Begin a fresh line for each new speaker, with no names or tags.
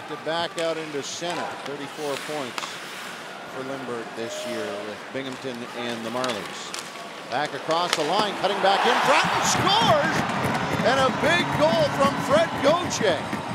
Lifted back out into center. 34 points for Lindbergh this year with Binghamton and the Marlies. Back across the line, cutting back in. Frattin scores! And a big goal from Frederik Gauthier.